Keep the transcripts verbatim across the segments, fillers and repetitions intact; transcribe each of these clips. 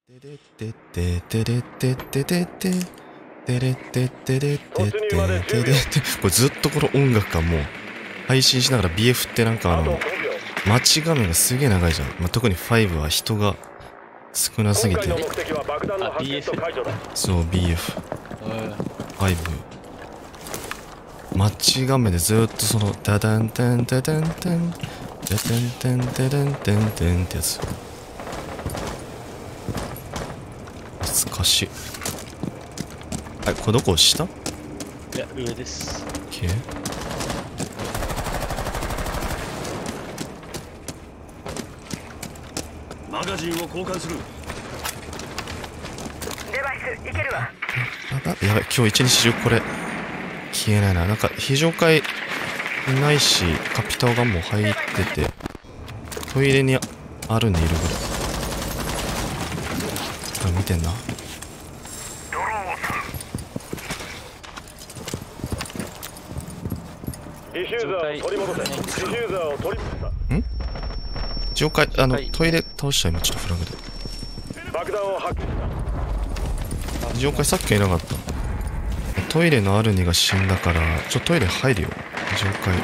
テレテテテレテテテテテレテテレテテテレテ。これずっとこの音楽がもう配信しながら ビーエフ ってなんかあの待ち画面がすげえ長いじゃん、まあ、特にファイブは人が少なすぎて。 あ ビーエフそう ビーエフ ファイブ待ち画面でずっとそのダダンタンタダンタンダタンタンタダンタンタンってやつ懐かしい。あれこれどこ下？いや上です。 OK。 マガジンを交換する。 デバイスいけるわ。 やばやばい、今日一日中これ消えないな。なんか非常階いないしカピタオがもう入っててトイレにあるんでいるぐらい。これ見てんな。 ディフューザーを取り戻せ。ディフューザーを取り戻せ。 ん非常階あのトイレ倒した今ちょっとフラグで爆弾を発見した。 非常階さっきはいなかった。トイレのアルニが死んだからちょっとトイレ入るよ。非常階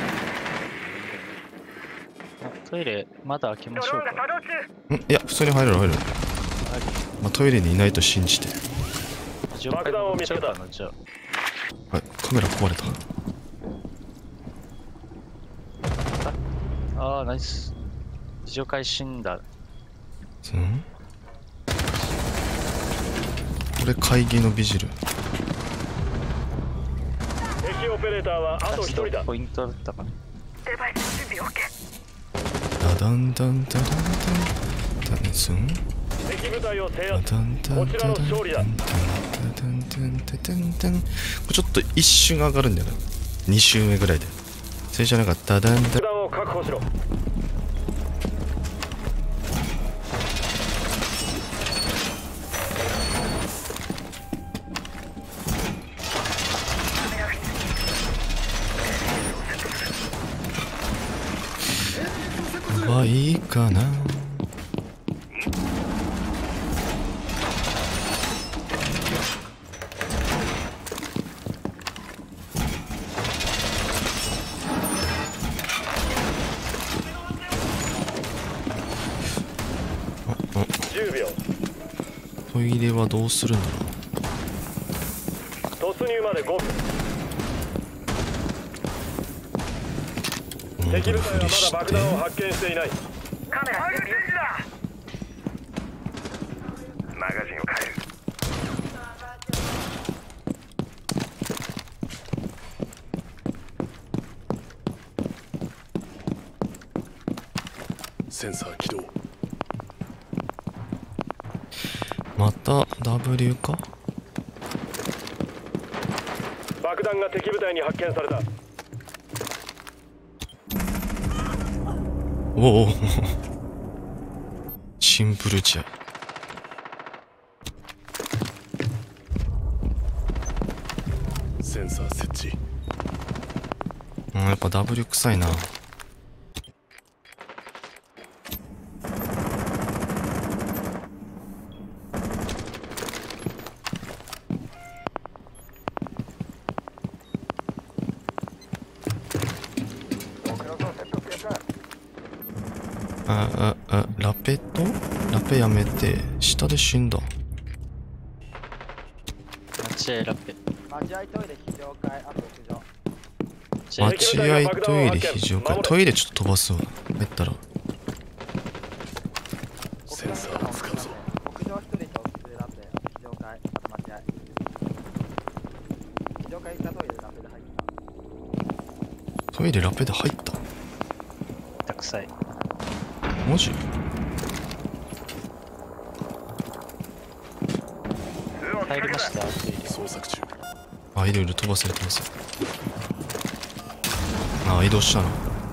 トイレまだ開けましょうか。 んいや普通に入れる入れる、まあ、トイレにいないと信じて。 爆弾を見つけた。じゃあはいカメラ壊れた。 ああナイス。非常階死んだ。 うんこれ会議のビジル。 敵オペレーターはあと一人だ。ポイントだったかな。 デバイス準備 OK。 ダダンダンダダンダンダンスン敵部隊を制圧。 ダンダンこちらの勝利だ。 ダンダンダンダンダン。これちょっと一瞬上がるんだよな。に周目ぐらいで。最初なんかダダンダン。 爆弾を確保しろ。 はいいかな。 じゅうびょう。 トイレはどうするんだろ突入までごふん。 う。 敵部隊はまだ戻るふりして爆弾を発見していない。 カメラ準備だ。マガジンを変える。 センサー起動。 また ダブリュー か。 爆弾が敵部隊に発見された。 おおシンプルじゃ。 センサー設置。 うんやっぱ ダブリュー 臭いな。あああラペとラペやめて下で死んだ。 待合ラッペ。 待合トイレ非常階あと屋上。 待合トイレ非常階。トイレちょっと飛ばすわ。入ったらセンサーを使うぞ。 屋上一人と上ラペ非常階あと待合。非常階行ったトイレラペで入った。 トイレラペで入った。 たくさい。 マジ？ 入りました。 捜索中。 あいろいろ飛ばせる飛ばせる。あ移動したな。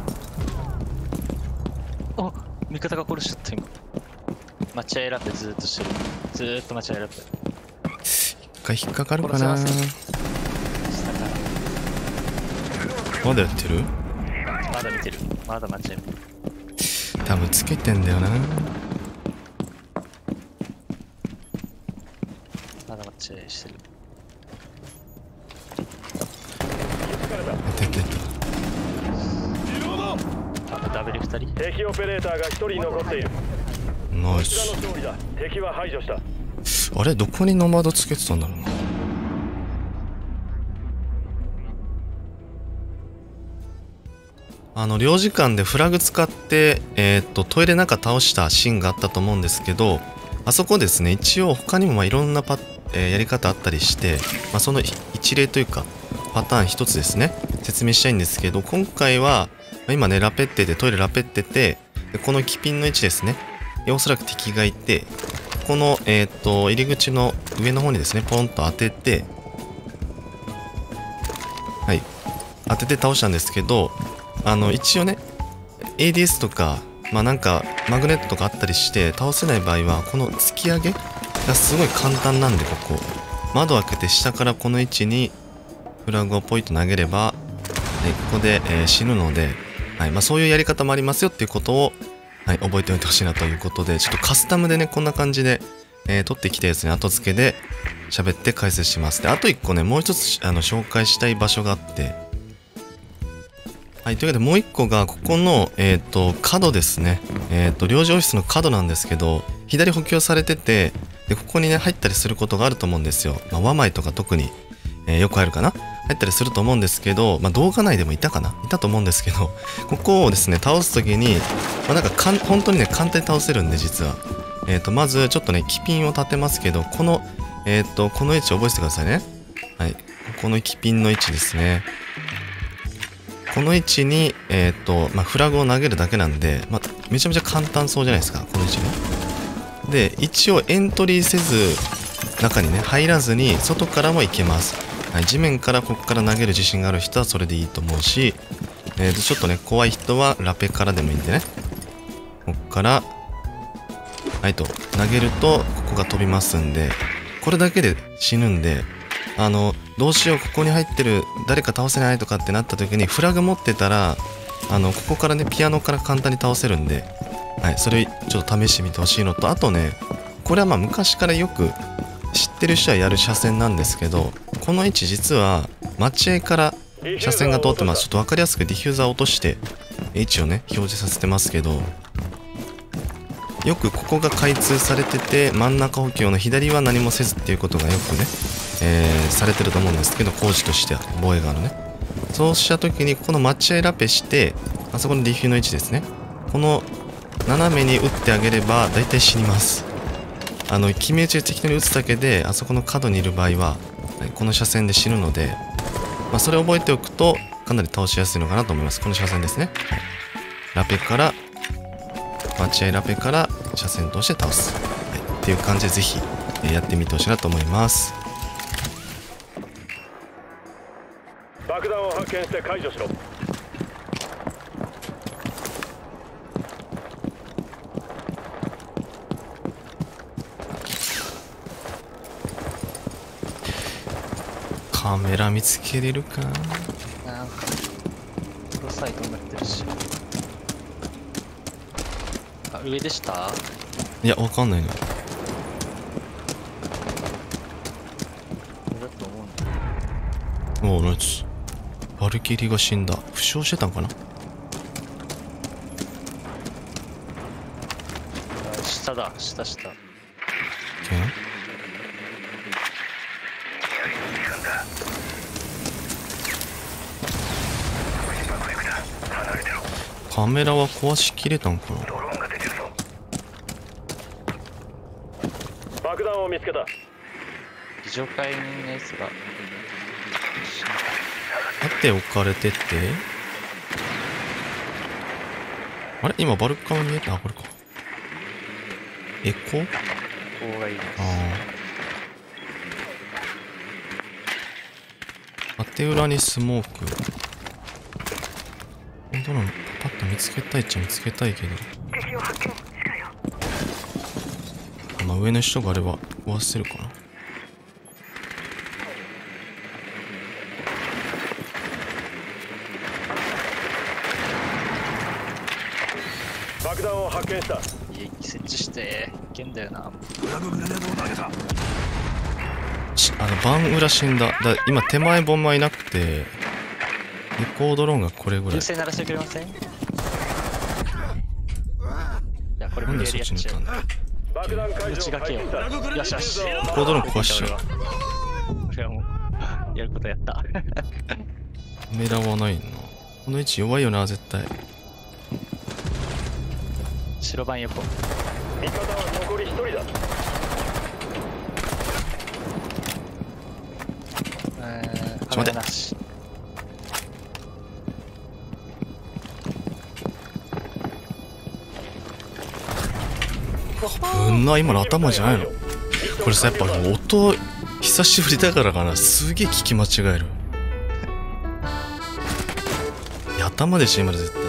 お味方が殺しちゃった今。待合ラッペずーっとしてる。ずーっと待合ラッペ。 一回引っかかるかな。 殺せませんまだやってる？ まだ見てる。まだ待合。 多分つけてんだよな。 まだマッチしてる。 出てた。 あ、ダブルふたり。 敵オペレーターがひとり残っている。 ナイこちらのス。 勝利だ。敵は排除した。 あれどこにノマドつけてたんだろうな。あの領事館でフラグ使ってえー、っとトイレ中倒したシーンがあったと思うんですけど、あそこですね、一応他にもまあいろんなパ、えーやり方あったりして、まあ、その一例というかパターン一つですね説明したいんですけど、今回は今ねラペッテでトイレラペってて、でこのキピンの位置ですね、おそらく敵がいて、このえー、っと入り口の上の方にですねポンと当てて、はい当てて倒したんですけど、あの一応ね エーディーエス とかまあなんかマグネットとかあったりして倒せない場合は、この突き上げがすごい簡単なんで、ここ窓開けて下からこの位置にフラグをポイッと投げれば、はい、ここで、えー死ぬので、はいまあ、そういうやり方もありますよっていうことを、はい、覚えておいてほしいなということで、ちょっとカスタムでねこんな感じで、えー取ってきたやつに後付けで喋って解説します。であといっこね、もう一つあの紹介したい場所があって、はい、というわけでもう一個がここの、えー、と角ですね、えー、と領事オフィスの角なんですけど、左補強されてて、でここにね入ったりすることがあると思うんですよ。まあ、ワマイとか特に、えーよく入るかな、入ったりすると思うんですけど、まあ、動画内でもいたかないたと思うんですけど、ここをですね倒す時に、まあ、なんかかん本当にね簡単に倒せるんで、実は、えー、とまずちょっとねキピンを立てますけど、このえっ、とこの位置覚えててくださいね。はい、ここのキピンの位置ですね。この位置に、えーとまあ、フラグを投げるだけなんで、まあ、めちゃめちゃ簡単そうじゃないですか、この位置ね。で一応エントリーせず中にね入らずに外からも行けます。はい、地面からここから投げる自信がある人はそれでいいと思うし、えー、とちょっとね怖い人はラペからでもいいんでね、ここからはいと投げるとここが飛びますんで、これだけで死ぬんで、あのどうしようここに入ってる誰か倒せないとかってなった時にフラグ持ってたら、あのここからねピアノから簡単に倒せるんで、はい、それちょっと試してみてほしいのと、あとねこれはまあ昔からよく知ってる人はやる車線なんですけど、この位置実は待合から車線が通ってます。ちょっと分かりやすくディフューザーを落として位置をね表示させてますけど、よくここが開通されてて真ん中補強の左は何もせずっていうことがよくね、えー、されてると思うんですけど、工事としては防衛側のね、そうした時にこの待合ラペして、あそこのディフューの位置ですね、この斜めに打ってあげれば大体死にます。あの決め打ちで適当に打つだけであそこの角にいる場合は、はい、この車線で死ぬので、まあ、それを覚えておくとかなり倒しやすいのかなと思います。この車線ですね、はい、ラペから待合ラペから車線通して倒す、はい、っていう感じでぜひ、えーやってみてほしいなと思います。 爆弾を発見して解除しろ。 カメラ見つけれるかな。 なんかプロサイトになってるし。あ、上でした？ いやわかんないの。 上だと思うんだ。 もうナイス。バルキリーが死んだ。負傷してたんかな。 あ、下だ、下下。 けんカメラは壊しきれたんかな。 爆弾を見つけた。 非常階のやつが。 縦置かれてて、あれ今バルカン見えた。あ、これか。エコー？ ここがいいです。 ああ。縦裏にスモーク。本当なのパッと見つけたいっちゃ見つけたいけど。 敵を発見。近いよ。 まあ上の人があれば壊せるかな。 爆弾を発見した。 家に設置していけんだよな。 フラググレネードを投げた。 あのバン裏死んだ。だ今手前ボンマいなくて、レコードローンがこれぐらい。 銃声鳴らしてくれません？いや、これなんで無理やりやっちゃうそっちに行ったん。だ。 爆弾解除内掛けよ。よしよし。 レコードローン壊しちゃう。 俺はもう、やることやった。 狙わないな。この位置弱いよな、絶対。 白番横。 味方は残り一人だ。 えー、 ちょっと待ってカメラなし。 ぶんな、今の頭じゃないの。これさ、やっぱ音久しぶりだからかな、すげえ聞き間違える。いや、頭でしょ今の絶対。